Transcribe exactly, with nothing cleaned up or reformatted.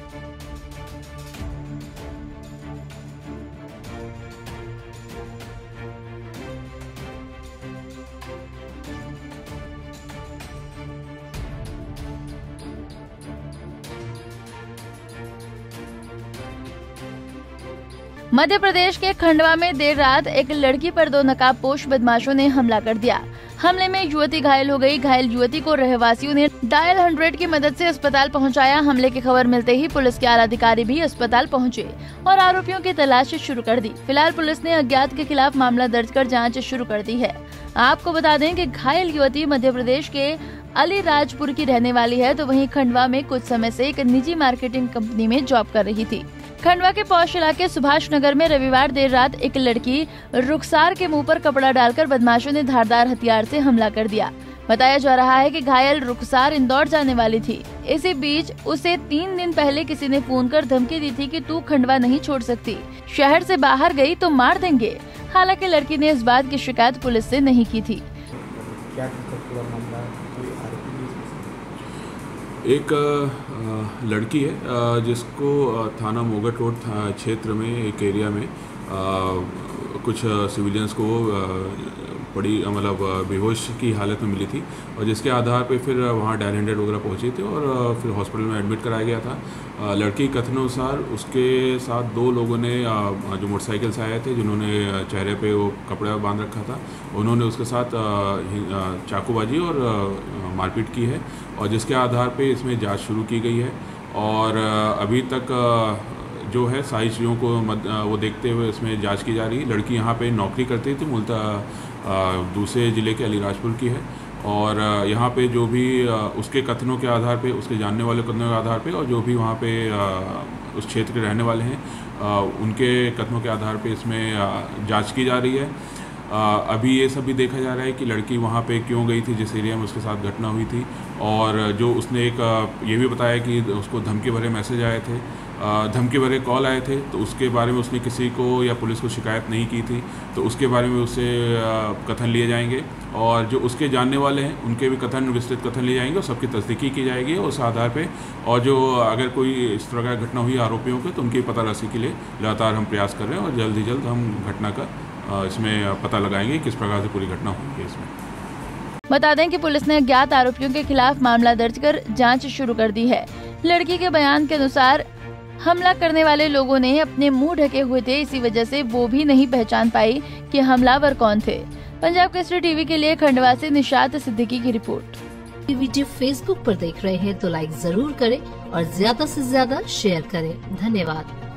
मध्य प्रदेश के खंडवा में देर रात एक लड़की पर दो नकाबपोश बदमाशों ने हमला कर दिया। हमले में युवती घायल हो गई। घायल युवती को रहवासियों ने डायल हंड्रेड की मदद से अस्पताल पहुंचाया। हमले की खबर मिलते ही पुलिस के आला अधिकारी भी अस्पताल पहुंचे और आरोपियों की तलाश शुरू कर दी। फिलहाल पुलिस ने अज्ञात के खिलाफ मामला दर्ज कर जाँच शुरू कर दी है। आपको बता दें कि घायल युवती मध्य प्रदेश के अलीराजपुर की रहने वाली है, तो वहीं खंडवा में कुछ समय से एक निजी मार्केटिंग कंपनी में जॉब कर रही थी। खंडवा के पौष इलाके सुभाष नगर में रविवार देर रात एक लड़की रुखसार के मुंह पर कपड़ा डालकर बदमाशों ने धारदार हथियार से हमला कर दिया। बताया जा रहा है कि घायल रुखसार इंदौर जाने वाली थी। इसी बीच उसे तीन दिन पहले किसी ने फोन कर धमकी दी थी कि तू खंडवा नहीं छोड़ सकती, शहर से बाहर गई तो मार देंगे। हालांकि लड़की ने इस बात की शिकायत पुलिस से नहीं की थी। एक लड़की है जिसको थाना मोगट रोड क्षेत्र में एक एरिया में कुछ सिविलियंस को बड़ी मतलब बेहोश की हालत में मिली थी और जिसके आधार पे फिर वहाँ डायल हंड्रेड वगैरह पहुँचे थे और फिर हॉस्पिटल में एडमिट कराया गया था। लड़की के कथनानुसार उसके साथ दो लोगों ने जो मोटरसाइकिल से आए थे, जिन्होंने चेहरे पे वो कपड़ा बांध रखा था, उन्होंने उसके साथ चाकूबाजी और मारपीट की है और जिसके आधार पे इसमें जांच शुरू की गई है और अभी तक जो है सारी चीज़ों को मद, वो देखते हुए इसमें जांच की जा रही है। लड़की यहाँ पे नौकरी करती थी, मूलतः दूसरे ज़िले के अलीराजपुर की है और यहाँ पे जो भी उसके कथनों के आधार पे, उसके जानने वाले कथनों के आधार पे और जो भी वहाँ पे उस क्षेत्र के रहने वाले हैं उनके कथनों के आधार पे इसमें जांच की जा रही है। अभी ये सब भी देखा जा रहा है कि लड़की वहाँ पे क्यों गई थी जिस एरिया में उसके साथ घटना हुई थी और जो उसने एक ये भी बताया कि उसको धमकी भरे मैसेज आए थे, धमकी भरे कॉल आए थे, तो उसके बारे में उसने किसी को या पुलिस को शिकायत नहीं की थी, तो उसके बारे में उससे कथन लिए जाएंगे और जो उसके जानने वाले हैं उनके भी कथन, विस्तृत कथन लिए जाएंगे और सबकी तस्दीकी की जाएगी उस आधार पे और जो अगर कोई इस तरह का घटना हुई आरोपियों के तो उनकी पता लगाने के लिए लगातार हम प्रयास कर रहे हैं और जल्द ही जल्द हम घटना का इसमें पता लगाएंगे किस प्रकार से पूरी घटना हुई है। इसमें बता दें कि पुलिस ने अज्ञात आरोपियों के खिलाफ मामला दर्ज कर जांच शुरू कर दी है। लड़की के बयान के अनुसार हमला करने वाले लोगों ने अपने मुंह ढके हुए थे, इसी वजह से वो भी नहीं पहचान पाई कि हमलावर कौन थे। पंजाब केसरी टीवी के लिए खंडवा से निशात सिद्दीकी की रिपोर्ट। वीडियो फेसबुक पर देख रहे हैं तो लाइक जरूर करें और ज्यादा से ज्यादा शेयर करें। धन्यवाद।